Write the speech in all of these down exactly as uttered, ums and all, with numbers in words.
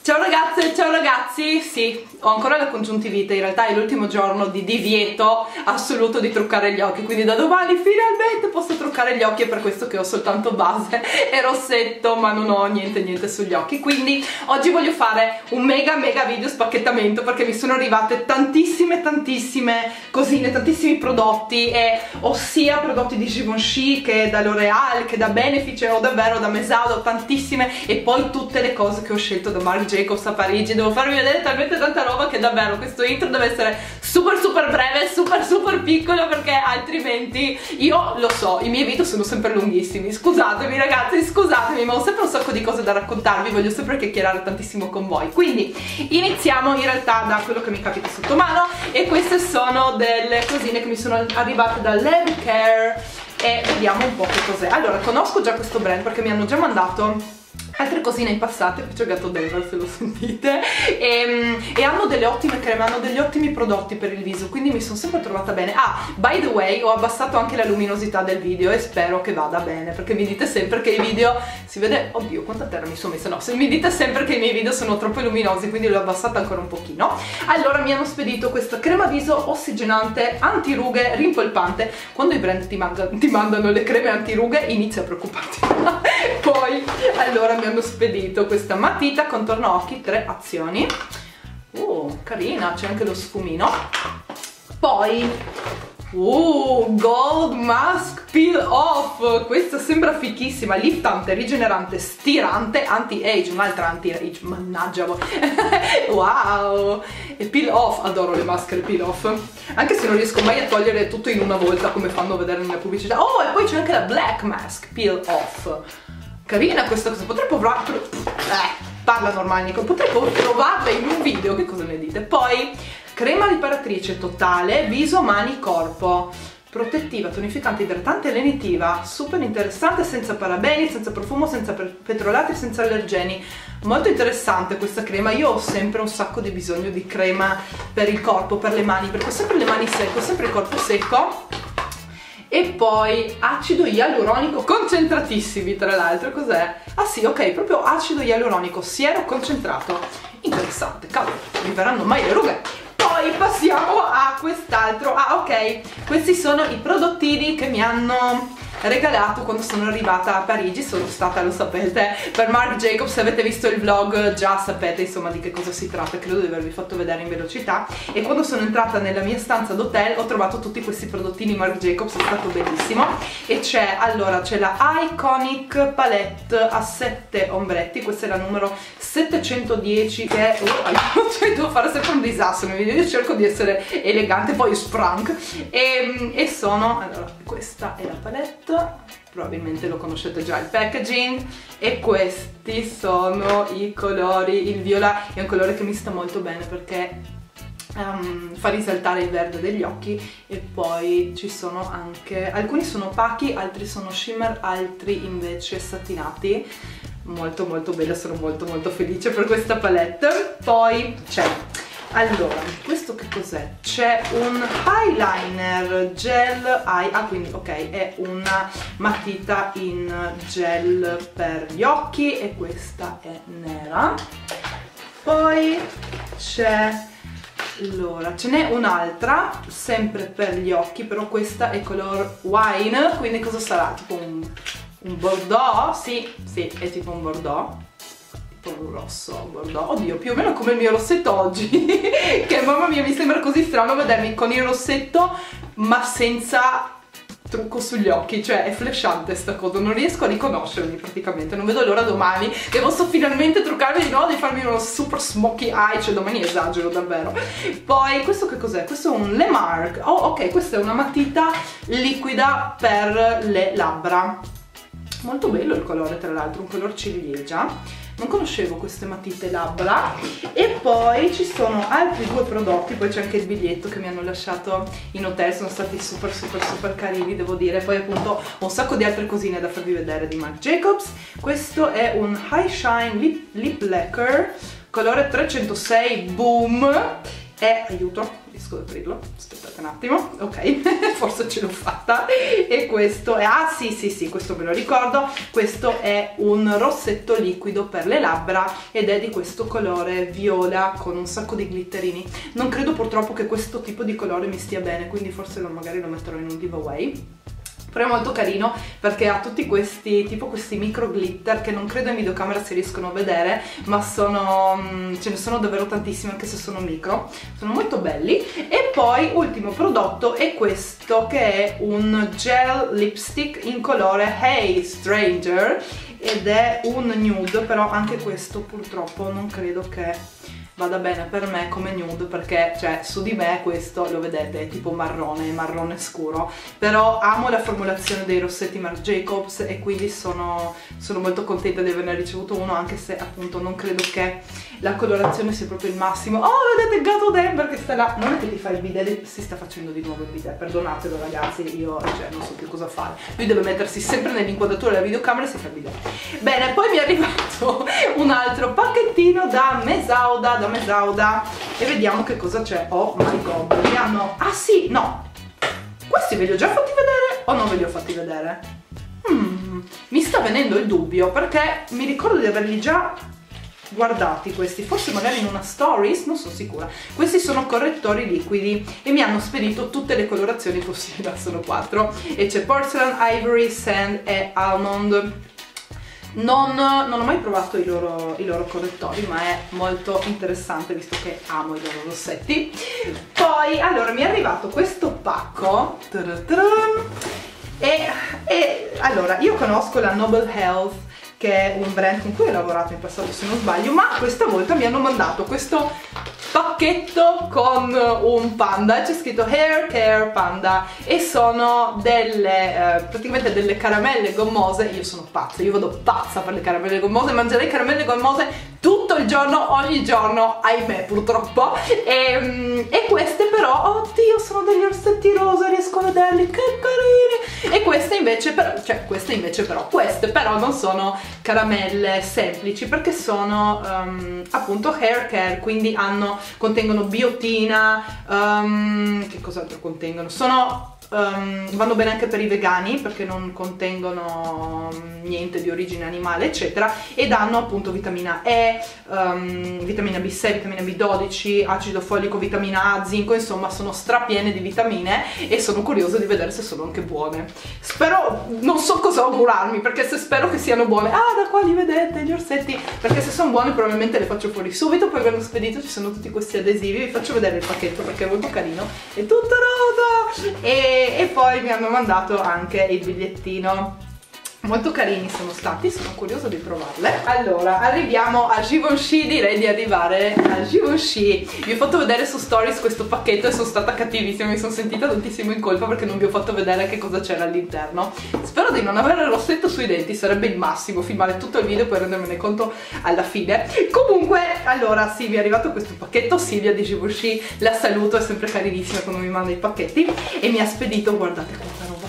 Ciao ragazze, ciao ragazzi, sì, ho ancora la congiuntivite, in realtà è l'ultimo giorno di divieto assoluto di truccare gli occhi, quindi da domani finalmente posso truccare gli occhi, è per questo che ho soltanto base e rossetto, ma non ho niente niente sugli occhi. Quindi oggi voglio fare un mega mega video spacchettamento, perché mi sono arrivate tantissime tantissime cosine, tantissimi prodotti, e ossia prodotti di Givenchy, che da L'Oreal, che da Benefit, ho davvero da Mesaudo, tantissime, e poi tutte le cose che ho scelto da Marc Jacobs a Parigi. Devo farvi vedere talmente tanta roba che davvero questo intro deve essere super super breve, super super piccolo, perché altrimenti io lo so, i miei video sono sempre lunghissimi, scusatemi ragazzi, scusatemi, ma ho sempre un sacco di cose da raccontarvi, voglio sempre chiacchierare tantissimo con voi. Quindi iniziamo in realtà da quello che mi capita sotto mano, e queste sono delle cosine che mi sono arrivate da Lab Care, e vediamo un po' che cos'è. Allora, conosco già questo brand perché mi hanno già mandato altre cosine in passato, qui c'è Gatto Denver se lo sentite, e, e hanno delle ottime creme, hanno degli ottimi prodotti per il viso, quindi mi sono sempre trovata bene. Ah, by the way, ho abbassato anche la luminosità del video e spero che vada bene, perché mi dite sempre che i video si vede, oddio quanta terra mi sono messa, no, se mi dite sempre che i miei video sono troppo luminosi, quindi l'ho abbassata ancora un pochino. Allora mi hanno spedito questa crema viso ossigenante, antirughe, rimpolpante. Quando i brand ti, manda, ti mandano le creme antirughe inizia a preoccuparti. Poi allora mi hanno spedito questa matita contorno occhi, tre azioni. Uh, carina, c'è anche lo sfumino. Poi uh, Gold Mask Peel Off, questa sembra fichissima, liftante, rigenerante, stirante, anti-age, un'altra anti-age, mannaggia voi. Wow, e peel off, adoro le maschere peel off, anche se non riesco mai a togliere tutto in una volta come fanno vedere nella pubblicità. Oh, e poi c'è anche la Black Mask Peel Off. Carina questa cosa, potrei provare, eh, parla normale Nico, potrei provarla in un video, che cosa ne dite? Poi crema riparatrice totale, viso, mani, corpo, protettiva, tonificante, idratante e lenitiva, super interessante, senza parabeni, senza profumo, senza petrolati, senza allergeni. Molto interessante questa crema. Io ho sempre un sacco di bisogno di crema per il corpo, per le mani, perché ho sempre le mani secche, ho sempre il corpo secco. E poi acido ialuronico concentratissimi, tra l'altro. Cos'è? Ah sì, ok, proprio acido ialuronico siero concentrato. Interessante, cavolo, non mi verranno mai le rughe. Poi passiamo a quest'altro. Ah ok, questi sono i prodottini che mi hanno regalato quando sono arrivata a Parigi. Sono stata, lo sapete, per Marc Jacobs. Se avete visto il vlog già sapete insomma di che cosa si tratta, credo di avervi fatto vedere in velocità. E quando sono entrata nella mia stanza d'hotel ho trovato tutti questi prodottini Marc Jacobs, è stato bellissimo. E c'è, allora, c'è la Iconic Palette a sette ombretti, questa è la numero settecentodieci, che è, oh, cioè, devo fare sempre un disastro nei video, io cerco di essere elegante, poi sprank. E, e sono, allora, questa è la palette, probabilmente lo conoscete già il packaging, e questi sono i colori. Il viola è un colore che mi sta molto bene perché um, fa risaltare il verde degli occhi, e poi ci sono anche, alcuni sono opachi, altri sono shimmer, altri invece satinati. Molto molto bella, sono molto molto felice per questa palette. Poi c'è, allora, questo che cos'è? C'è un eyeliner gel eye, ah quindi ok, è una matita in gel per gli occhi, e questa è nera. Poi c'è, allora, ce n'è un'altra sempre per gli occhi, però questa è color wine, quindi cosa sarà? Tipo un, un bordeaux? Sì, sì, è tipo un bordeaux, un rosso bordeaux, oddio, più o meno come il mio rossetto oggi che mamma mia, mi sembra così strano vedermi con il rossetto ma senza trucco sugli occhi, cioè è flashante sta cosa, non riesco a riconoscermi praticamente. Non vedo l'ora domani che posso finalmente truccarmi di nuovo, di farmi uno super smoky eye, cioè domani esagero davvero. Poi questo che cos'è? Questo è un Le Marc, oh ok, questa è una matita liquida per le labbra, molto bello il colore, tra l'altro un color ciliegia. Non conoscevo queste matite labbra. E poi ci sono altri due prodotti, poi c'è anche il biglietto che mi hanno lasciato in hotel, sono stati super super super carini, devo dire. Poi appunto ho un sacco di altre cosine da farvi vedere di Marc Jacobs. Questo è un High Shine Lip, Lip Lacquer colore trecentosei Boom, e aiuto, riesco ad aprirlo, aspettate un attimo, ok, forse ce l'ho fatta. E questo è, ah sì sì sì, questo me lo ricordo, questo è un rossetto liquido per le labbra ed è di questo colore viola con un sacco di glitterini. Non credo purtroppo che questo tipo di colore mi stia bene, quindi forse lo, magari lo metterò in un giveaway. Però è molto carino perché ha tutti questi, tipo questi micro glitter che non credo in videocamera si riescono a vedere, ma sono, ce ne sono davvero tantissimi anche se sono micro, sono molto belli. E poi ultimo prodotto è questo che è un gel lipstick in colore Hey Stranger ed è un nude, però anche questo purtroppo non credo che vada bene per me come nude perché cioè su di me questo lo vedete è tipo marrone, marrone scuro, però amo la formulazione dei rossetti Marc Jacobs e quindi sono, sono molto contenta di averne ricevuto uno, anche se appunto non credo che la colorazione sia proprio il massimo. Oh, vedete il gatto Denver che sta là, non è che ti fa il bidet, si sta facendo di nuovo il bidet, perdonatelo ragazzi, io cioè non so più cosa fare, lui deve mettersi sempre nell'inquadratura della videocamera e si fa il bidet. Bene, poi mi è arrivato un altro pacchettino da Mesauda, da Mesauda e vediamo che cosa c'è. Oh my god, mi hanno, ah sì, no, questi ve li ho già fatti vedere o non ve li ho fatti vedere? Hmm, mi sta venendo il dubbio perché mi ricordo di averli già guardati questi, forse magari in una stories, non sono sicura. Questi sono correttori liquidi e mi hanno spedito tutte le colorazioni possibili, sono quattro e c'è Porcelain, Ivory, Sand e Almond. Non, non ho mai provato i loro, i loro correttori, ma è molto interessante visto che amo i loro rossetti. Poi allora mi è arrivato questo pacco e, e allora io conosco la Noble Health, che è un brand con cui ho lavorato in passato se non sbaglio, ma questa volta mi hanno mandato questo pacchetto con un panda, c'è scritto Hair Care Panda e sono delle, eh, praticamente delle caramelle gommose. Io sono pazza, io vado pazza per le caramelle gommose, mangerei caramelle gommose tutto il giorno, ogni giorno, ahimè purtroppo. E, e queste però, oddio, sono degli orsetti rosa, riesco a vederli, che carini. E queste invece però, cioè queste invece però, queste però non sono caramelle semplici perché sono um, appunto hair care, quindi hanno, contengono biotina, um, che cos'altro contengono? Sono Um, vanno bene anche per i vegani perché non contengono niente di origine animale eccetera, ed hanno appunto vitamina E, um, vitamina B sei, vitamina B dodici, acido folico, vitamina A, zinco, insomma sono strapiene di vitamine e sono curiosa di vedere se sono anche buone. Spero, non so cosa augurarmi perché se spero che siano buone, ah da qua li vedete gli orsetti, perché se sono buone probabilmente le faccio fuori subito. Poi vengo spedito, ci sono tutti questi adesivi, vi faccio vedere il pacchetto perché è molto carino, è tutto rosa e e poi mi hanno mandato anche il bigliettino. Molto carini sono stati, sono curiosa di provarle. Allora, arriviamo a Givenchy, direi di arrivare a Givenchy. Vi ho fatto vedere su stories questo pacchetto e sono stata cattivissima, mi sono sentita tantissimo in colpa perché non vi ho fatto vedere che cosa c'era all'interno. Spero di non avere il rossetto sui denti, sarebbe il massimo, filmare tutto il video e poi rendermene conto alla fine. Comunque, allora sì, mi è arrivato questo pacchetto, Silvia di Givenchy, la saluto, è sempre carinissima quando mi manda i pacchetti e mi ha spedito, guardate quanta roba,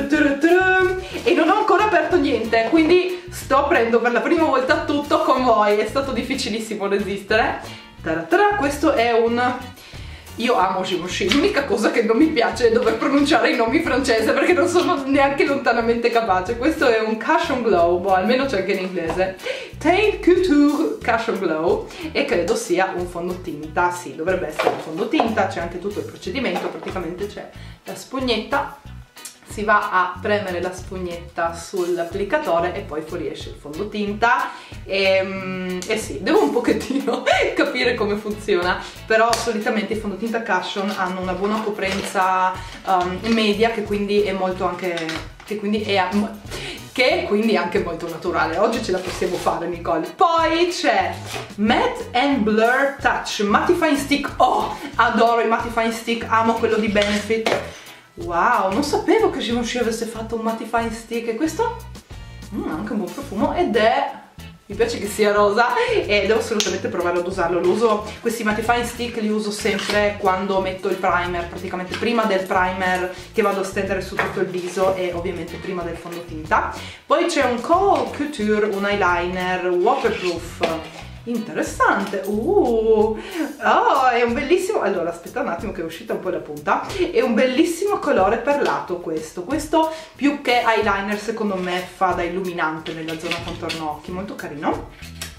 e non ho ancora aperto niente, quindi sto aprendo per la prima volta tutto con voi, è stato difficilissimo resistere. Taratara, questo è un... Io amo Givenchy, l'unica cosa che non mi piace è dover pronunciare i nomi francesi perché non sono neanche lontanamente capace. Questo è un Cash and Glow, boh, almeno c'è anche in inglese, Teint Couture Cash and Glow, e credo sia un fondotinta, sì, dovrebbe essere un fondotinta, c'è anche tutto il procedimento, praticamente c'è la spugnetta, si va a premere la spugnetta sull'applicatore e poi fuoriesce il fondotinta e, e sì, devo un pochettino capire come funziona, però solitamente i fondotinta Cushion hanno una buona coprenza um, media, che quindi è molto anche che quindi è che quindi è anche molto naturale. Oggi ce la possiamo fare, Nicole. Poi c'è Matte and Blur Touch Mattifying Stick. Oh, adoro i Mattifying Stick, amo quello di Benefit. Wow, non sapevo che Givenchy avesse fatto un mattifying stick, e questo mm, ha anche un buon profumo ed è... mi piace che sia rosa e devo assolutamente provare ad usarlo. Lo uso, questi mattifying stick li uso sempre quando metto il primer, praticamente prima del primer che vado a stendere su tutto il viso e ovviamente prima del fondotinta. Poi c'è un Cole Couture, un eyeliner waterproof interessante. uh, oh, è un bellissimo, allora aspetta un attimo che è uscita un po' la punta, è un bellissimo colore perlato questo, questo più che eyeliner secondo me fa da illuminante nella zona contorno occhi, molto carino.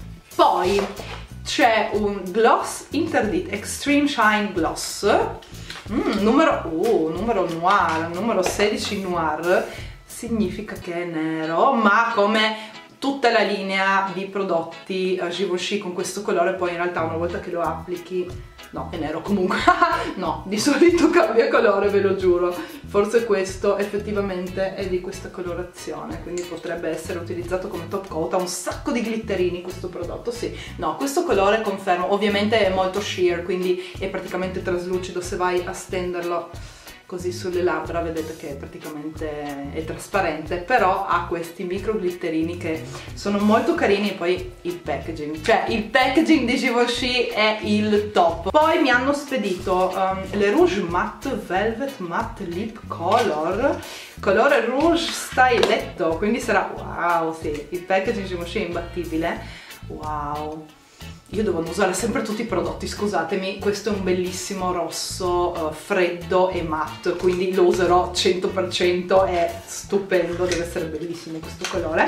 Poi c'è un gloss interdit Extreme Shine Gloss, mm, numero, uh, numero noir, numero sedici noir, significa che è nero, ma come tutta la linea di prodotti uh, Givenchy con questo colore, poi in realtà una volta che lo applichi, no, è nero comunque, no, di solito cambia colore, ve lo giuro, forse questo effettivamente è di questa colorazione, quindi potrebbe essere utilizzato come top coat, ha un sacco di glitterini questo prodotto, sì, no, questo colore confermo, ovviamente è molto sheer, quindi è praticamente traslucido, se vai a stenderlo così sulle labbra vedete che praticamente è trasparente, però ha questi micro glitterini che sono molto carini, e poi il packaging, cioè il packaging di Givenchy è il top. Poi mi hanno spedito um, le Rouge Matte Velvet Matte Lip Color, colore rouge styletto, quindi sarà, wow, sì, il packaging Givenchy è imbattibile, wow. Io devo usare sempre tutti i prodotti, scusatemi, questo è un bellissimo rosso uh, freddo e matte, quindi lo userò cento per cento, è stupendo, deve essere bellissimo questo colore.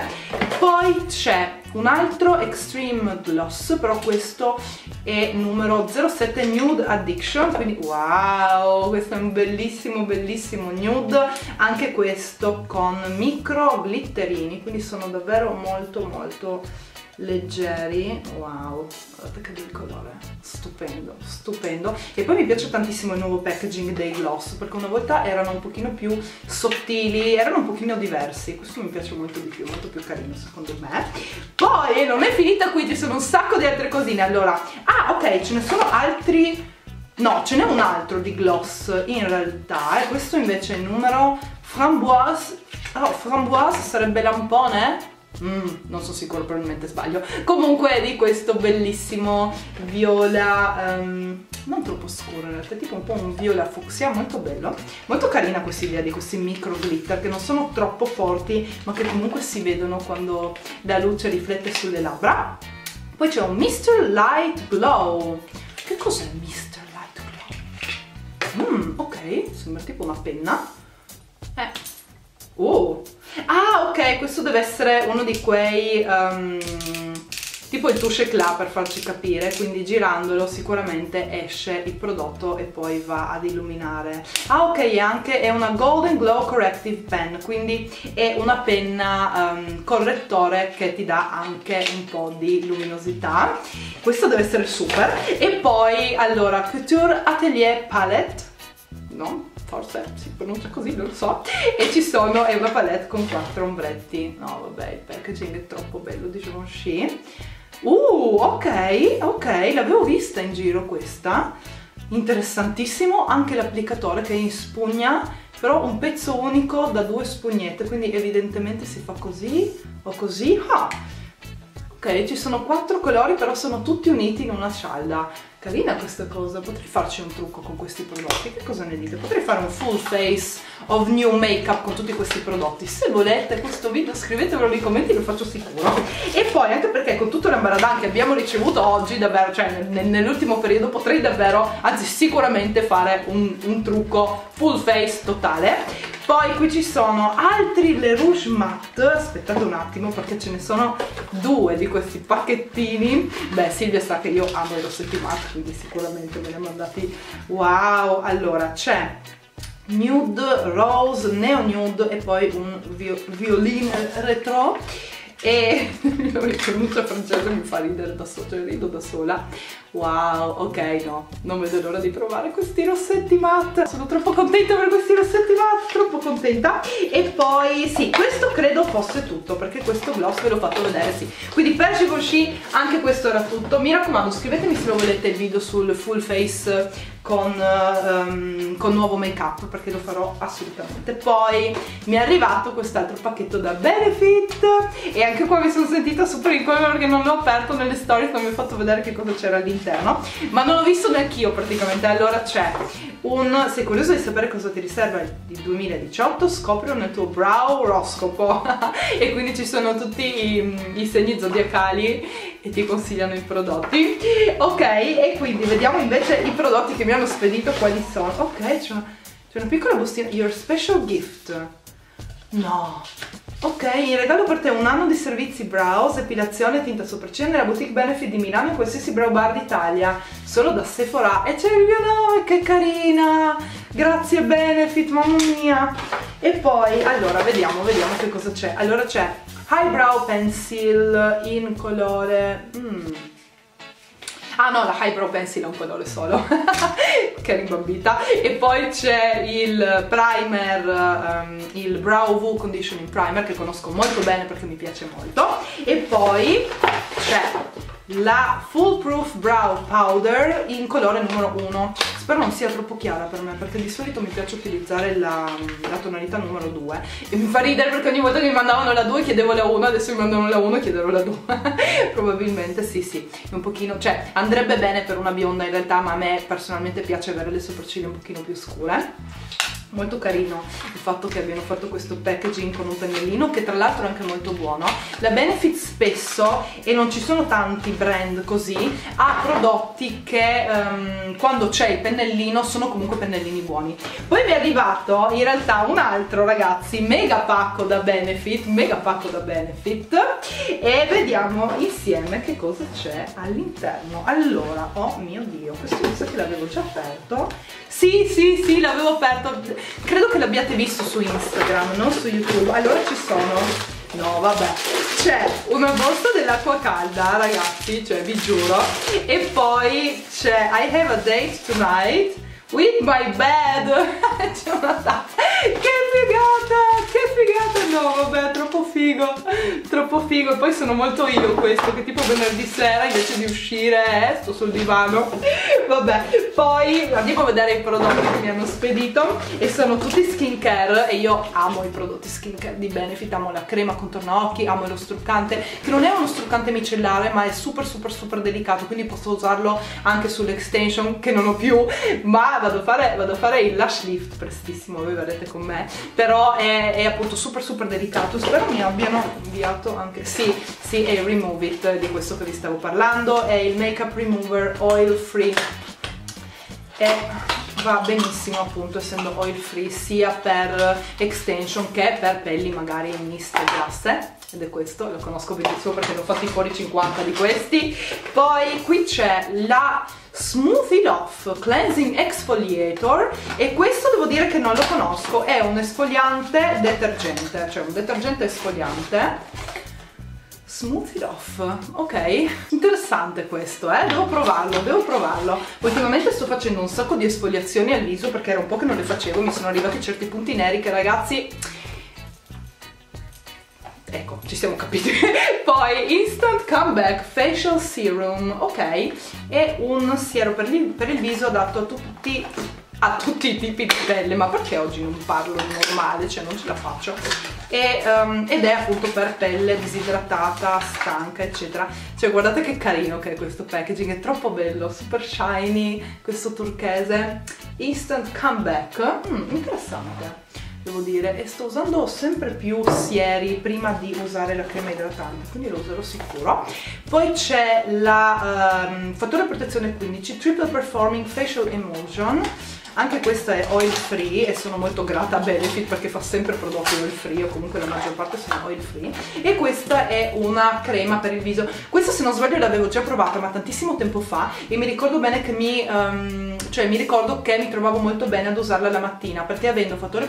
Poi c'è un altro Extreme Gloss, però questo è numero zero sette Nude Addiction, quindi wow, questo è un bellissimo bellissimo nude, anche questo con micro glitterini, quindi sono davvero molto molto leggeri, wow, guardate che bel colore, stupendo, stupendo. E poi mi piace tantissimo il nuovo packaging dei gloss, perché una volta erano un pochino più sottili, erano un pochino diversi, questo mi piace molto di più, molto più carino secondo me. Poi non è finita qui, ci sono un sacco di altre cosine, allora, ah ok, ce ne sono altri, no, ce n'è un altro di gloss in realtà, e questo invece è il numero Framboise, oh, Framboise sarebbe lampone? Mm, non sono sicuro, probabilmente sbaglio. Comunque è di questo bellissimo viola, um, non troppo scuro in realtà, tipo un po' un viola fucsia, molto bello, molto carina questa idea di questi micro glitter che non sono troppo forti ma che comunque si vedono quando la luce riflette sulle labbra. Poi c'è un mister Light Glow. Che cos'è mister Light Glow? Mm, ok, sembra tipo una penna. Eh oh, ah ok, questo deve essere uno di quei um, tipo il touche éclat per farci capire, quindi girandolo sicuramente esce il prodotto e poi va ad illuminare. Ah ok, è anche è una Golden Glow Corrective Pen, quindi è una penna um, correttore che ti dà anche un po' di luminosità. Questo deve essere super. E poi allora Couture Atelier Palette, no? Forse si pronuncia così, non lo so, e ci sono, è una palette con quattro ombretti, no vabbè, il packaging è troppo bello di Givenchy. Uh, ok, ok, l'avevo vista in giro questa, interessantissimo, anche l'applicatore che è in spugna, però un pezzo unico da due spugnette, quindi evidentemente si fa così o così, ah. Ok, ci sono quattro colori, però sono tutti uniti in una cialda. Carina questa cosa, potrei farci un trucco con questi prodotti, che cosa ne dite? Potrei fare un full face of new makeup con tutti questi prodotti. Se volete questo video scrivetemelo nei commenti, lo faccio sicuro. E poi anche perché con tutto l'ambaradan che abbiamo ricevuto oggi, davvero, cioè nell'ultimo periodo potrei davvero, anzi sicuramente fare un, un trucco full face totale. Poi qui ci sono altri Le Rouge Matte, aspettate un attimo perché ce ne sono due di questi pacchettini. Beh, Silvia sa che io amo i rossetti matte, quindi sicuramente me ne ha mandati. Wow, allora c'è Nude, Rose, Neo Nude e poi un violin retro. E la pronuncia francese mi fa ridere da sotto, cioè rido da sola. Wow, ok, no, non vedo l'ora di provare questi rossetti matte. Sono troppo contenta per questi rossetti matte, troppo contenta. E poi sì, questo credo fosse tutto, perché questo gloss ve l'ho fatto vedere, sì. Quindi per Givenchy anche questo era tutto. Mi raccomando, scrivetemi se lo volete il video sul full face con, um, con nuovo make up, perché lo farò assolutamente. Poi mi è arrivato quest'altro pacchetto da Benefit e anche qua mi sono sentita super in colore perché non l'ho aperto nelle stories, non vi ho fatto vedere che cosa c'era all'interno, ma non l'ho visto neanch'io praticamente. Allora c'è un, sei curioso di sapere cosa ti riserva il duemiladiciotto? Scoprilo nel tuo brow oroscopo e quindi ci sono tutti i, i segni zodiacali e ti consigliano i prodotti. Ok, e quindi vediamo invece i prodotti che mi hanno spedito quali sono. Ok, c'è una, una piccola bustina. Your special gift. No. Ok, in regalo per te un anno di servizi brows, epilazione, tinta sopracciglia nella boutique Benefit di Milano e qualsiasi brow bar d'Italia, solo da Sephora. E c'è il mio nome, che carina! Grazie Benefit, mamma mia! E poi, allora, vediamo, vediamo che cosa c'è. Allora c'è Highbrow Pencil in colore... Mm. Ah no, la Highbrow Pencil è un colore solo, che rimbambita. E poi c'è il primer, um, il Brow Woo Conditioning Primer, che conosco molto bene perché mi piace molto. E poi c'è la Foolproof Brow Powder in colore numero uno. Spero non sia troppo chiara per me, perché di solito mi piace utilizzare la, la tonalità numero due. E mi fa ridere perché ogni volta che mi mandavano la due chiedevo la uno, adesso mi mandano la uno e chiederò la due. Probabilmente sì, sì, un pochino, cioè andrebbe bene per una bionda in realtà, ma a me personalmente piace avere le sopracciglia un pochino più scure. Molto carino il fatto che abbiano fatto questo packaging con un pennellino, che tra l'altro è anche molto buono. La Benefit spesso, e non ci sono tanti brand così, ha prodotti che um, quando c'è il pennellino sono comunque pennellini buoni. Poi mi è arrivato in realtà un altro, ragazzi, mega pacco da Benefit, mega pacco da Benefit, e vediamo insieme che cosa c'è all'interno. Allora, oh mio Dio, questo mi sa che l'avevo già aperto. Sì, sì, sì, l'avevo aperto. Credo che l'abbiate visto su Instagram, non su YouTube. Allora ci sono, no vabbè, c'è una borsa dell'acqua calda, ragazzi, cioè vi giuro, e poi c'è I have a date tonight with my bed. C'è una tazza, che figata, che figata, no vabbè, troppo figo, troppo figo. E poi sono molto io questo, che tipo venerdì sera invece di uscire eh, sto sul divano. Vabbè, poi andiamo a vedere i prodotti che mi hanno spedito, e sono tutti skincare, e io amo i prodotti skincare di Benefit, amo la crema contorno occhi, amo lo struccante, che non è uno struccante micellare ma è super super super delicato, quindi posso usarlo anche sull'extension che non ho più, ma vado a fare, vado a fare il lash lift prestissimo, voi verrete con me, però è, è appunto super super delicato. Spero mi abbiano inviato anche, sì, sì, è il Remove It di questo che vi stavo parlando, è il Makeup Remover Oil Free, e va benissimo appunto essendo oil free sia per extension che per pelli magari miste grasse, ed è questo, lo conosco benissimo perché ne ho fatti fuori cinquanta di questi. Poi qui c'è la Smooth It Off Cleansing Exfoliator, e questo devo dire che non lo conosco, è un esfoliante detergente, cioè un detergente esfoliante. Smooth It Off, ok, interessante questo, eh, devo provarlo, devo provarlo. Ultimamente sto facendo un sacco di esfoliazioni al viso perché era un po' che non le facevo, mi sono arrivati certi punti neri che, ragazzi, ecco, ci siamo capiti. Poi Instant Comeback Facial Serum, ok, è un siero per il, per il viso adatto a tutti, a tutti i tipi di pelle, ma perché oggi non parlo normale, cioè non ce la faccio, e, um, ed è appunto per pelle disidratata, stanca eccetera. Cioè guardate che carino che è questo packaging, è troppo bello, super shiny, questo turchese. Instant Comeback, mm, interessante devo dire, e sto usando sempre più sieri prima di usare la crema idratante, quindi lo userò sicuro. Poi c'è la um, fattore protezione quindici Triple Performing Facial Emulsion, anche questa è oil free e sono molto grata a Benefit perché fa sempre prodotti oil free, o comunque la maggior parte sono oil free. E questa è una crema per il viso, questa se non sbaglio l'avevo già provata ma tantissimo tempo fa, e mi ricordo bene che mi um, cioè mi ricordo che mi trovavo molto bene ad usarla la mattina, perché avendo fattore protezione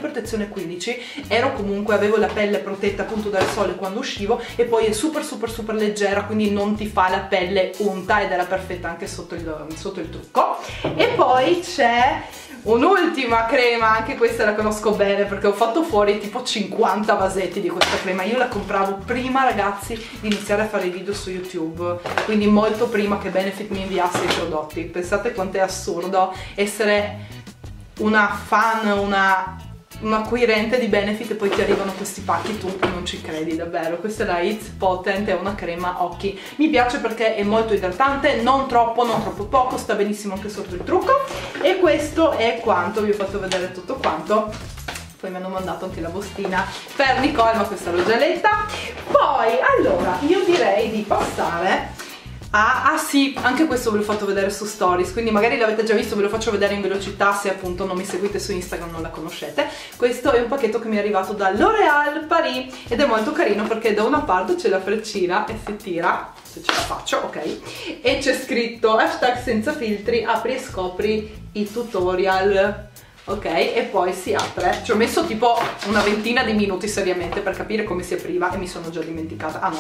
generazione quindici, ero comunque, avevo la pelle protetta appunto dal sole quando uscivo, e poi è super super super leggera, quindi non ti fa la pelle unta ed era perfetta anche sotto il, sotto il trucco. E poi c'è un'ultima crema, anche questa la conosco bene perché ho fatto fuori tipo cinquanta vasetti di questa crema. Io la compravo prima, ragazzi, di iniziare a fare i video su YouTube, quindi molto prima che Benefit mi inviasse i prodotti. Pensate quanto è assurdo essere una fan, una, una acquirente di Benefit e poi ti arrivano questi pacchi, tu non ci credi davvero. Questa è la It's Potent, è una crema occhi, mi piace perché è molto idratante, non troppo, non troppo poco, sta benissimo anche sotto il trucco. E questo è quanto, vi ho fatto vedere tutto quanto. Poi mi hanno mandato anche la bustina per Nicole, ma questa l'ho già letta. Poi, allora, io direi di passare a... Ah sì, anche questo ve l'ho fatto vedere su Stories, quindi magari l'avete già visto, ve lo faccio vedere in velocità se appunto non mi seguite su Instagram, non la conoscete. Questo è un pacchetto che mi è arrivato da L'Oréal Paris ed è molto carino perché da una parte c'è la freccina e si tira, se ce la faccio, ok, e c'è scritto hashtag senza filtri, apri e scopri i tutorial. Ok, e poi si apre. Ci ho messo tipo una ventina di minuti seriamente per capire come si apriva e mi sono già dimenticata. Ah no,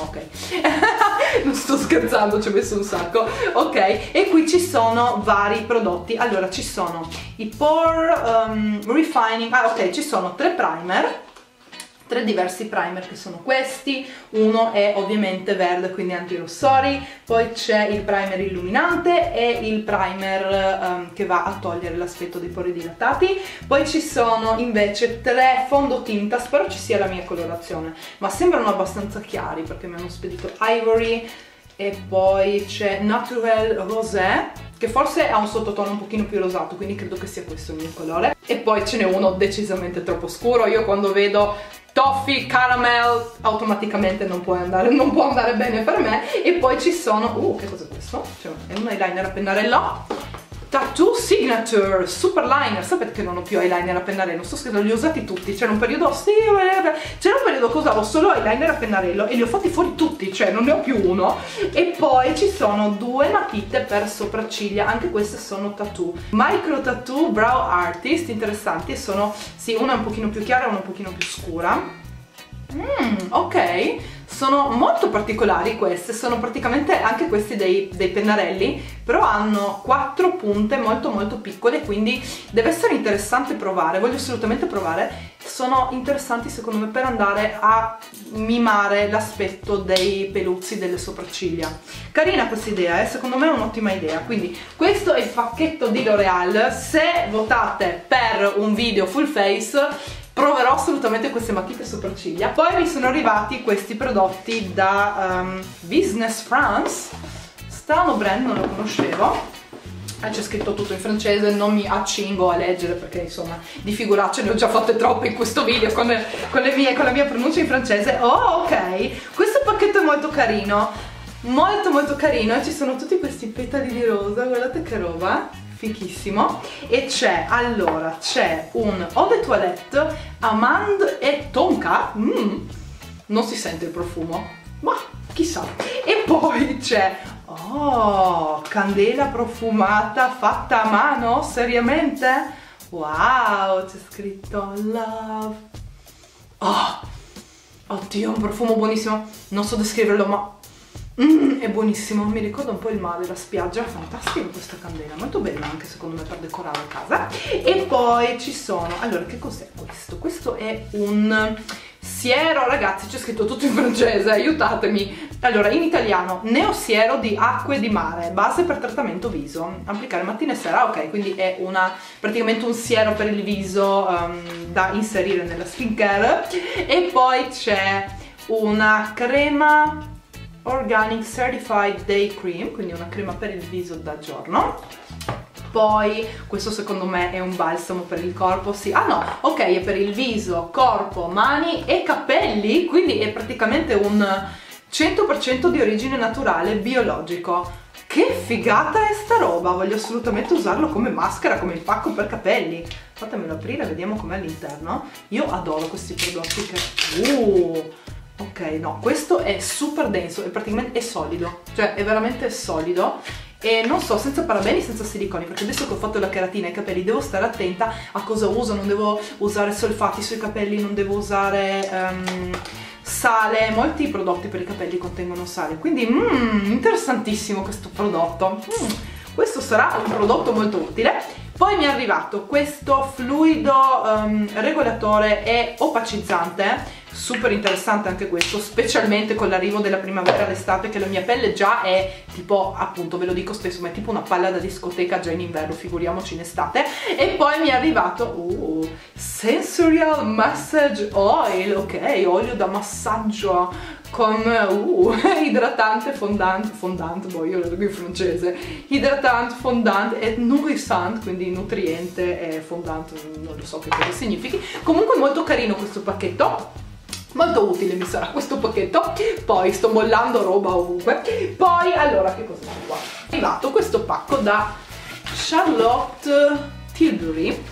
ok. Non sto scherzando, ci ho messo un sacco. Ok, e qui ci sono vari prodotti. Allora, ci sono i Pore um, Refining. Ah, ok, ci sono tre primer. Tre diversi primer che sono questi, uno è ovviamente verde quindi anti-rossori, poi c'è il primer illuminante e il primer um, che va a togliere l'aspetto dei pori dilatati, poi ci sono invece tre fondotinta, spero ci sia la mia colorazione, ma sembrano abbastanza chiari perché mi hanno spedito Ivory, e poi c'è Natural Rosé che forse ha un sottotono un pochino più rosato, quindi credo che sia questo il mio colore, e poi ce n'è uno decisamente troppo scuro. Io quando vedo Toffee Caramel automaticamente non può andare, non può andare bene per me. E poi ci sono, uh, che cos'è questo? Cioè, è un eyeliner a pennarello Tattoo Signature Super Liner. Sapete che non ho più eyeliner a pennarello, sto scherzando, li ho usati tutti. C'era un periodo, sì, c'era un periodo che usavo solo eyeliner a pennarello e li ho fatti fuori tutti, cioè non ne ho più uno. E poi ci sono due matite per sopracciglia, anche queste sono tattoo, Micro Tattoo Brow Artist, interessanti, sono, sì, una è un pochino più chiara e una un pochino più scura. Mm, ok, sono molto particolari queste, sono praticamente anche questi dei, dei pennarelli, però hanno quattro punte molto molto piccole, quindi deve essere interessante provare, voglio assolutamente provare. Sono interessanti secondo me per andare a mimare l'aspetto dei peluzzi delle sopracciglia. Carina questa idea, eh? Secondo me è un'ottima idea. Quindi questo è il pacchetto di L'Oréal. Se votate per un video full face proverò assolutamente queste matite sopracciglia. Poi mi sono arrivati questi prodotti da um, Business France, strano brand, non lo conoscevo. C'è scritto tutto in francese, non mi accingo a leggere perché insomma di figuracce ne ho già fatte troppe in questo video con, le, con, le mie, con la mia pronuncia in francese. Oh, ok, questo pacchetto è molto carino, molto molto carino, e ci sono tutti questi petali di rosa, guardate che roba, fichissimo. E c'è, allora, c'è un eau de toilette amande e tonka, mm, non si sente il profumo, ma chissà. E poi c'è, oh, candela profumata fatta a mano, seriamente? Wow, c'è scritto love. Oh, oddio, un profumo buonissimo, non so descriverlo, ma mm, è buonissimo, mi ricorda un po' il mare, la spiaggia. Fantastica questa candela, molto bella anche secondo me per decorare a casa. E poi ci sono, allora, che cos'è questo? Questo è un siero, ragazzi, c'è scritto tutto in francese, aiutatemi. Allora, in italiano, neosiero di acque di mare, base per trattamento viso, applicare mattina e sera. Ok, quindi è una, praticamente un siero per il viso um, da inserire nella skincare. E poi c'è una crema Organic Certified Day Cream, quindi una crema per il viso da giorno. Poi questo secondo me è un balsamo per il corpo, sì, ah no, ok, è per il viso, corpo, mani e capelli, quindi è praticamente un cento per cento di origine naturale, biologico. Che figata è sta roba, voglio assolutamente usarlo come maschera, come impacco per capelli. Fatemelo aprire, vediamo com'è all'interno. Io adoro questi prodotti che... Uh, ok, no, questo è super denso, è praticamente è solido, cioè è veramente solido. e non so, senza parabeni, senza siliconi, perché adesso che ho fatto la cheratina ai capelli devo stare attenta a cosa uso, non devo usare solfati sui capelli, non devo usare um, sale, molti prodotti per i capelli contengono sale, quindi mm, interessantissimo questo prodotto. Mm, questo sarà un prodotto molto utile. Poi mi è arrivato questo fluido um, regolatore e opacizzante, super interessante anche questo, specialmente con l'arrivo della primavera, l'estate, che la mia pelle già è tipo, appunto ve lo dico spesso, ma è tipo una palla da discoteca già in inverno, figuriamoci in estate. E poi mi è arrivato uh, Sensorial Massage Oil, ok, olio da massaggio con uh, idratante, fondante, fondante, boh, io lo dico in francese, idratante, fondante e nourrissant, quindi nutriente e fondante, non lo so che cosa significhi. Comunque molto carino questo pacchetto, molto utile mi sarà questo pacchetto. Poi sto mollando roba ovunque. Poi allora che cosa c'è qua? È arrivato questo pacco da Charlotte Tilbury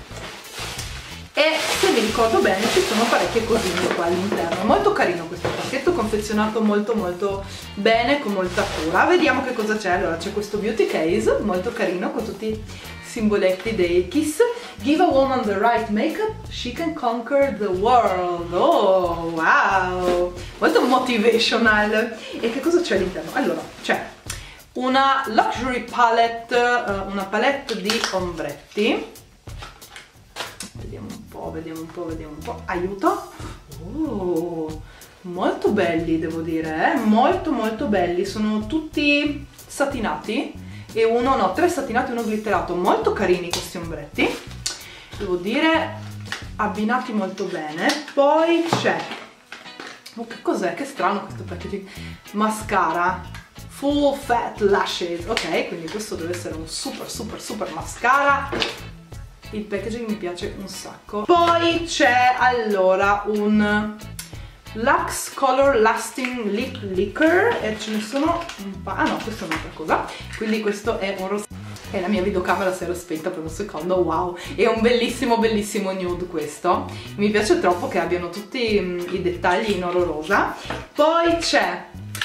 e se mi ricordo bene ci sono parecchie cosine qua all'interno. Molto carino questo pacchetto, confezionato molto molto bene, con molta cura. Vediamo che cosa c'è. Allora c'è questo beauty case molto carino con tutti i simboletti dei Kiss. Give a woman the right makeup, she can conquer the world. Oh wow, molto motivational. E che cosa c'è all'interno? Allora c'è una luxury palette, una palette di ombretti. Vediamo un po', vediamo un po', vediamo un po'. Aiuto! Oh, molto belli devo dire, eh? Molto molto belli. Sono tutti satinati e uno, no, tre satinati e uno glitterato. Molto carini questi ombretti, devo dire, abbinati molto bene. Poi c'è, oh, che cos'è? Che strano questo packaging. Mascara Full Fat Lashes, ok, quindi questo deve essere un super super super mascara. Il packaging mi piace un sacco. Poi c'è allora un Lux Color Lasting Lip Liquor e ce ne sono un po'. Ah no, questa è un'altra cosa. Quindi questo è un rosso. E la mia videocamera si era spenta per un secondo. Wow, è un bellissimo bellissimo nude questo. Mi piace troppo che abbiano tutti um, i dettagli in oro rosa. Poi c'è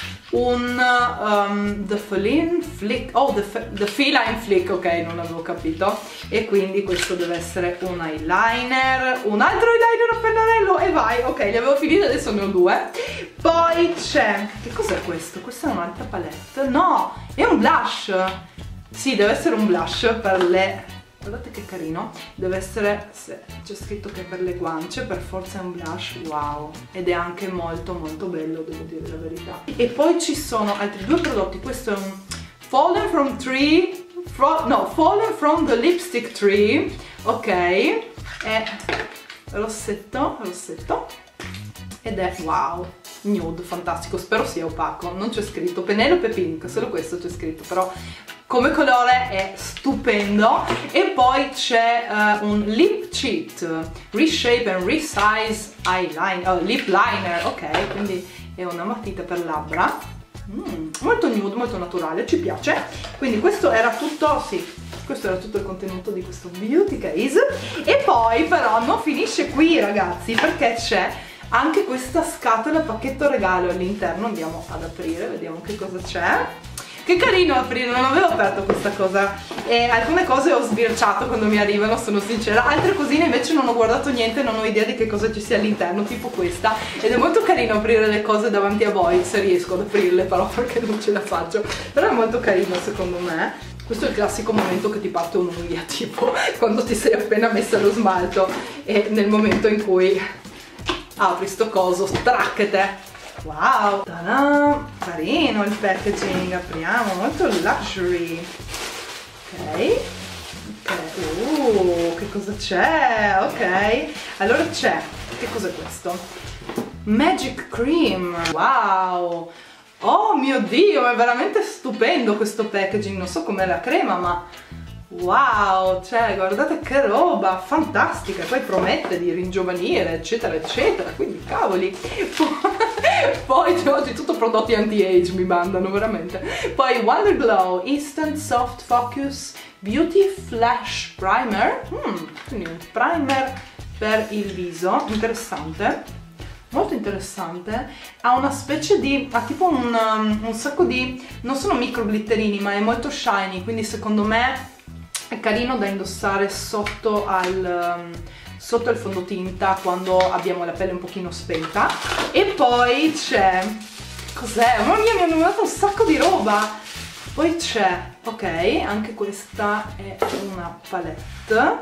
un um, The Feline Flick, oh the, the Feline Flick, ok, non avevo capito. E quindi questo deve essere un eyeliner, un altro eyeliner a pennarello e vai, ok, li avevo finiti, adesso ne ho due. Poi c'è, che cos'è questo? Questa è un'altra palette, no, è un blush. Sì, deve essere un blush per le, guardate che carino, deve essere, c'è scritto che è per le guance, per forza è un blush, wow, ed è anche molto molto bello, devo dire la verità. E poi ci sono altri due prodotti, questo è un Fallen from Tree, fro, no, Fallen from the Lipstick Tree, ok, è rossetto, rossetto, ed è wow, nude, fantastico, spero sia opaco, non c'è scritto, Penelope Pink, solo questo c'è scritto, però come colore è stupendo. E poi c'è uh, un Lip Cheat Reshape and Resize Eyeliner, oh, Lip Liner, ok, quindi è una matita per labbra, mm, molto nude, molto naturale, ci piace. Quindi questo era tutto, sì, questo era tutto il contenuto di questo beauty case. E poi però non finisce qui ragazzi, perché c'è anche questa scatola pacchetto regalo all'interno. Andiamo ad aprire, vediamo che cosa c'è. Che carino aprire, non avevo aperto questa cosa e alcune cose ho sbirciato quando mi arrivano, sono sincera, altre cosine invece non ho guardato niente, non ho idea di che cosa ci sia all'interno, tipo questa, ed è molto carino aprire le cose davanti a voi, se riesco ad aprirle però, perché non ce la faccio, però è molto carino secondo me. Questo è il classico momento che ti parte un'unghia, tipo quando ti sei appena messa lo smalto e nel momento in cui apri sto coso, stracchete. Wow, ta-da! Carino il packaging, apriamo, molto luxury. Ok, ok, uh, che cosa c'è? Ok, allora c'è, che cos'è questo? Magic Cream, wow! Oh mio Dio, è veramente stupendo questo packaging, non so com'è la crema, ma wow, cioè guardate che roba fantastica, poi promette di ringiovanire eccetera eccetera, quindi cavoli. Poi oggi tutto prodotti anti-age mi mandano veramente. Poi Wonder Glow Instant Soft Focus Beauty Flash Primer, mm, quindi un primer per il viso, interessante, molto interessante, ha una specie di, ha tipo un, um, un sacco di, non sono micro glitterini ma è molto shiny, quindi secondo me è carino da indossare sotto al, um, sotto il fondotinta quando abbiamo la pelle un pochino spenta. E poi c'è, cos'è? Mamma mia, mi hanno dato un sacco di roba! Poi c'è, ok, anche questa è una palette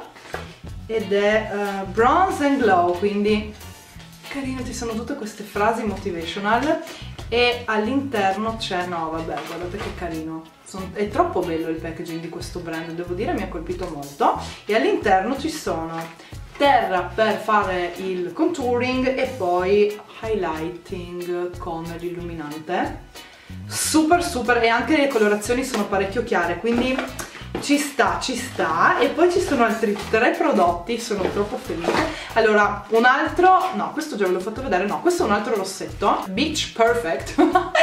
ed è uh, Bronze and Glow, quindi carino, ci sono tutte queste frasi motivational e all'interno c'è, no vabbè, guardate che carino, sono, è troppo bello il packaging di questo brand, devo dire, mi ha colpito molto. E all'interno ci sono terra per fare il contouring e poi highlighting con l'illuminante. Super super, e anche le colorazioni sono parecchio chiare, quindi ci sta, ci sta. E poi ci sono altri tre prodotti, sono troppo felice. Allora, un altro, no, questo già ve l'ho fatto vedere, no, questo è un altro rossetto, Beach Perfect, che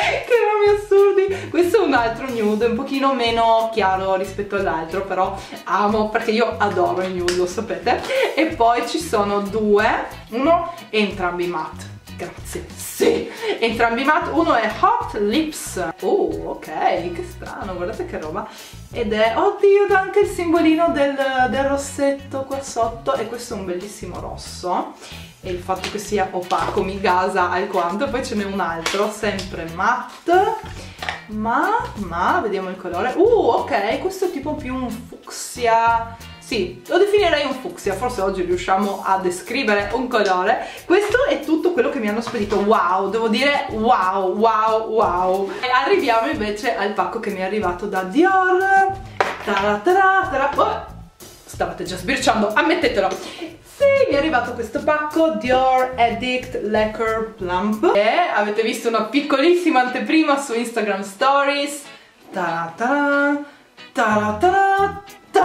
nomi assurdi. Questo è un altro nude, un pochino meno chiaro rispetto all'altro, però amo, perché io adoro i nude, lo sapete. E poi ci sono due, uno e entrambi matte. Grazie, sì, entrambi matte, uno è Hot Lips, oh ok, che strano, guardate che roba, ed è, oddio, dà anche il simbolino del, del rossetto qua sotto, e questo è un bellissimo rosso, e il fatto che sia opaco mi gasa alquanto. Poi ce n'è un altro, sempre matte, ma, ma, vediamo il colore, uh ok, questo è tipo più un fucsia. Sì, lo definirei un fucsia, forse oggi riusciamo a descrivere un colore. Questo è tutto quello che mi hanno spedito, wow, devo dire wow, wow, wow. E arriviamo invece al pacco che mi è arrivato da Dior. Taratara, tara. Oh, stavate già sbirciando, ammettetelo. Sì, mi è arrivato questo pacco Dior Addict Lacquer Plump. E avete visto una piccolissima anteprima su Instagram Stories. Taratara, taratara.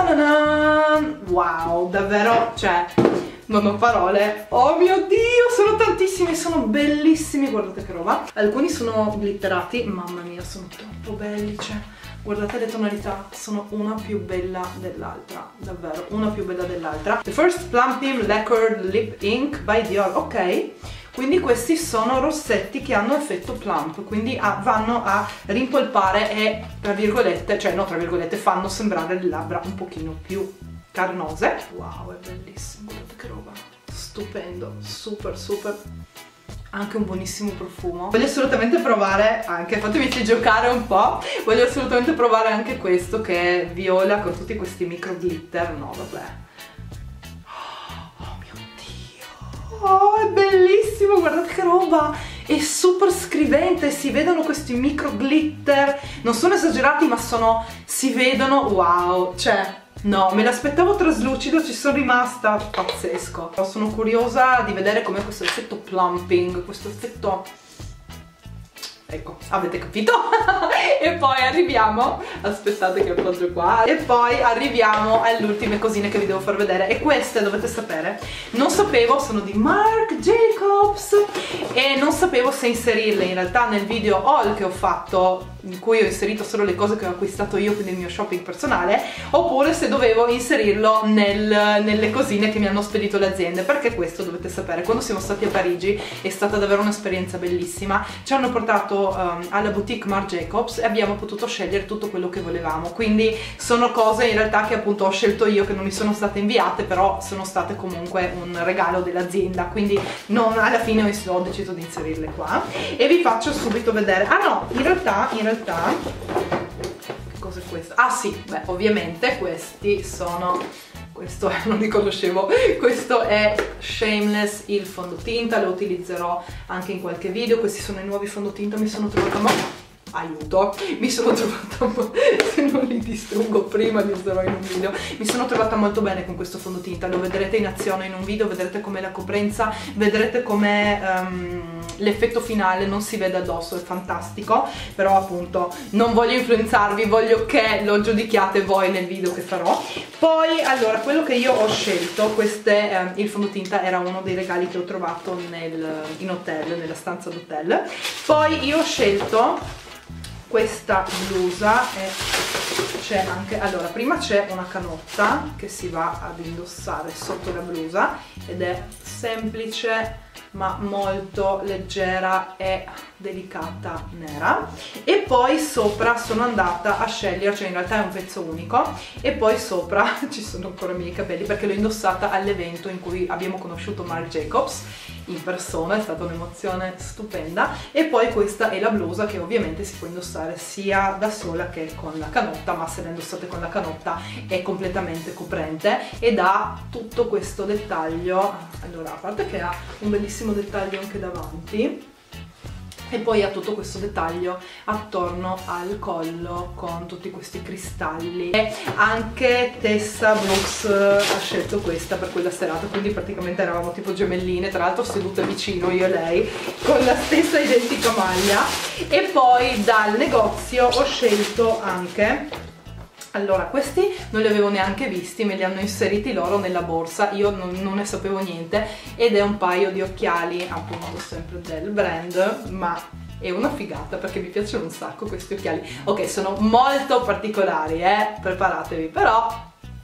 Wow, davvero, cioè, non ho parole. Oh mio Dio, sono tantissimi, sono bellissimi, guardate che roba. Alcuni sono glitterati, mamma mia, sono troppo belli, cioè, guardate le tonalità, sono una più bella dell'altra, davvero, una più bella dell'altra. The First Plumping Lacquered Lip Ink by Dior, ok. Quindi questi sono rossetti che hanno effetto plump, quindi a, vanno a rimpolpare e, tra virgolette, cioè no tra virgolette, fanno sembrare le labbra un pochino più carnose. Wow, è bellissimo, guardate che roba, stupendo, super super, anche un buonissimo profumo. Voglio assolutamente provare anche, fatemi giocare un po', voglio assolutamente provare anche questo che è viola con tutti questi micro glitter, no vabbè. Oh, è bellissimo, guardate che roba, è super scrivente, si vedono questi micro glitter, non sono esagerati ma sono, si vedono, wow, cioè, no, me l'aspettavo traslucido, ci sono rimasta, pazzesco. Sono curiosa di vedere com'è questo effetto plumping, questo effetto... Ecco, avete capito? E poi arriviamo, aspettate che appoggio qua, e poi arriviamo alle ultime cosine che vi devo far vedere, e queste dovete sapere, non sapevo, sono di Marc Jacobs e non sapevo se inserirle in realtà nel video haul che ho fatto, in cui ho inserito solo le cose che ho acquistato io, quindi il mio shopping personale, oppure se dovevo inserirlo nel, nelle cosine che mi hanno spedito le aziende, perché questo dovete sapere, quando siamo stati a Parigi è stata davvero un'esperienza bellissima, ci hanno portato um, alla boutique Marc Jacobs e abbiamo potuto scegliere tutto quello che volevamo, quindi sono cose in realtà che appunto ho scelto io, che non mi sono state inviate, però sono state comunque un regalo dell'azienda, quindi non, alla fine ho, ho deciso di inserirle qua e vi faccio subito vedere. Ah no, in realtà, in realtà che cosa è questo? Ah sì, beh ovviamente questi sono, questo non li conoscevo, questo è Shameless il fondotinta, lo utilizzerò anche in qualche video. Questi sono i nuovi fondotinta, mi sono trovata molto... aiuto, mi sono trovata, se non li distruggo prima li userò in un video, mi sono trovata molto bene con questo fondotinta, lo vedrete in azione in un video, vedrete com'è la coprenza, vedrete com'è um, l'effetto finale, non si vede addosso, è fantastico, però appunto non voglio influenzarvi, voglio che lo giudichiate voi nel video che farò. Poi allora, quello che io ho scelto, queste, eh, il fondotinta era uno dei regali che ho trovato nel, in hotel, nella stanza d'hotel. Poi io ho scelto questa blusa e c'è anche, allora prima c'è una canotta che si va ad indossare sotto la blusa ed è semplice, ma molto leggera e delicata nera. E poi sopra sono andata a scegliere, cioè in realtà è un pezzo unico, e poi sopra ci sono ancora i miei capelli perché l'ho indossata all'evento in cui abbiamo conosciuto Marc Jacobs in persona, è stata un'emozione stupenda. E poi questa è la blusa che ovviamente si può indossare sia da sola che con la canotta, ma se la indossate con la canotta è completamente coprente ed ha tutto questo dettaglio. Allora, a parte che ha un bellissimo dettaglio anche davanti, e poi ha tutto questo dettaglio attorno al collo con tutti questi cristalli. E anche Tessa Brooks ha scelto questa per quella serata, quindi praticamente eravamo tipo gemelline, tra l'altro sedute vicino io e lei con la stessa identica maglia. E poi dal negozio ho scelto anche, allora questi non li avevo neanche visti, me li hanno inseriti loro nella borsa, io non, non ne sapevo niente, ed è un paio di occhiali appunto sempre del brand, ma è una figata perché mi piacciono un sacco questi occhiali. Ok, sono molto particolari, eh, preparatevi, però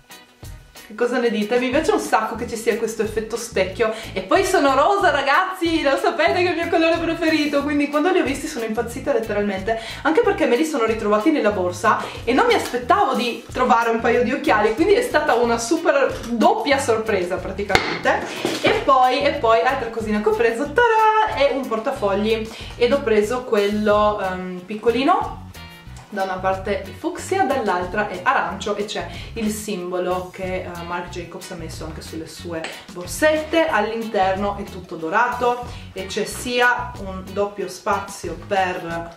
che cosa ne dite? Mi piace un sacco che ci sia questo effetto specchio, e poi sono rosa, ragazzi, lo sapete che è il mio colore preferito, quindi quando li ho visti sono impazzita letteralmente, anche perché me li sono ritrovati nella borsa e non mi aspettavo di trovare un paio di occhiali, quindi è stata una super doppia sorpresa praticamente. E poi, e poi altra cosina che ho preso, tada, è un portafogli, ed ho preso quello um, piccolino. Da una parte è fucsia, dall'altra è arancio, e c'è il simbolo che uh, Marc Jacobs ha messo anche sulle sue borsette. All'interno è tutto dorato e c'è sia un doppio spazio per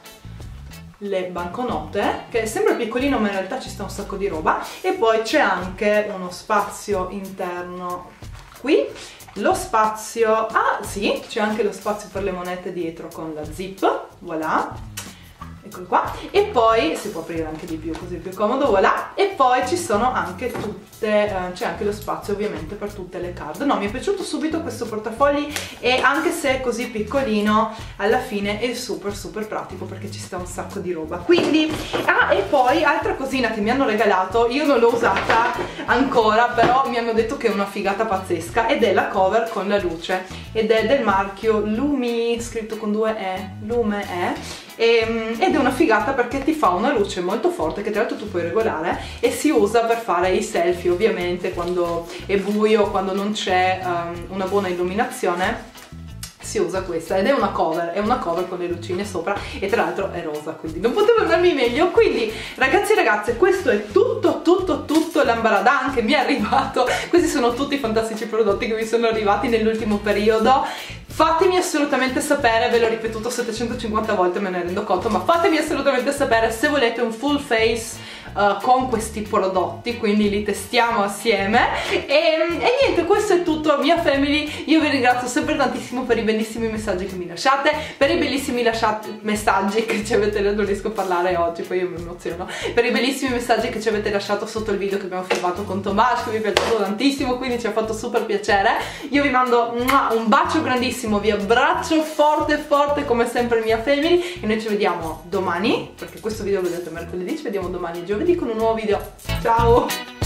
le banconote, che sembra piccolino ma in realtà ci sta un sacco di roba, e poi c'è anche uno spazio interno qui. Lo spazio, ah sì, c'è anche lo spazio per le monete dietro con la zip, voilà. Eccolo qua, e poi si può aprire anche di più così è più comodo, voilà. E poi ci sono anche tutte, eh, c'è anche lo spazio ovviamente per tutte le card. No, mi è piaciuto subito questo portafogli, e anche se è così piccolino alla fine è super super pratico perché ci sta un sacco di roba. Quindi, ah, e poi altra cosina che mi hanno regalato, io non l'ho usata ancora, però mi hanno detto che è una figata pazzesca, ed è la cover con la luce, ed è del marchio Lumi, scritto con due E, Lume E. E, ed è una figata perché ti fa una luce molto forte che tra l'altro tu puoi regolare, e si usa per fare i selfie ovviamente quando è buio, quando non c'è um, una buona illuminazione. Si usa questa, ed è una cover, è una cover con le lucine sopra, e tra l'altro è rosa, quindi non potevo andarmi meglio. Quindi ragazzi e ragazze, questo è tutto tutto tutto l'ambaradan che mi è arrivato. Questi sono tutti i fantastici prodotti che mi sono arrivati nell'ultimo periodo. Fatemi assolutamente sapere, ve l'ho ripetuto settecentocinquanta volte, me ne rendo conto, ma fatemi assolutamente sapere se volete un full face Uh, con questi prodotti, quindi li testiamo assieme. E, e niente, questo è tutto, mia family. Io vi ringrazio sempre tantissimo per i bellissimi messaggi che mi lasciate, per i bellissimi lasciati, messaggi che ci avete, non riesco a parlare oggi, poi io mi emoziono, per i bellissimi messaggi che ci avete lasciato sotto il video che abbiamo filmato con Tomas, che mi è piaciuto tantissimo, quindi ci ha fatto super piacere. Io vi mando un bacio grandissimo, vi abbraccio forte forte come sempre, mia family, e noi ci vediamo domani, perché questo video lo vedete mercoledì, ci vediamo domani giovedì con un nuovo video. Ciao!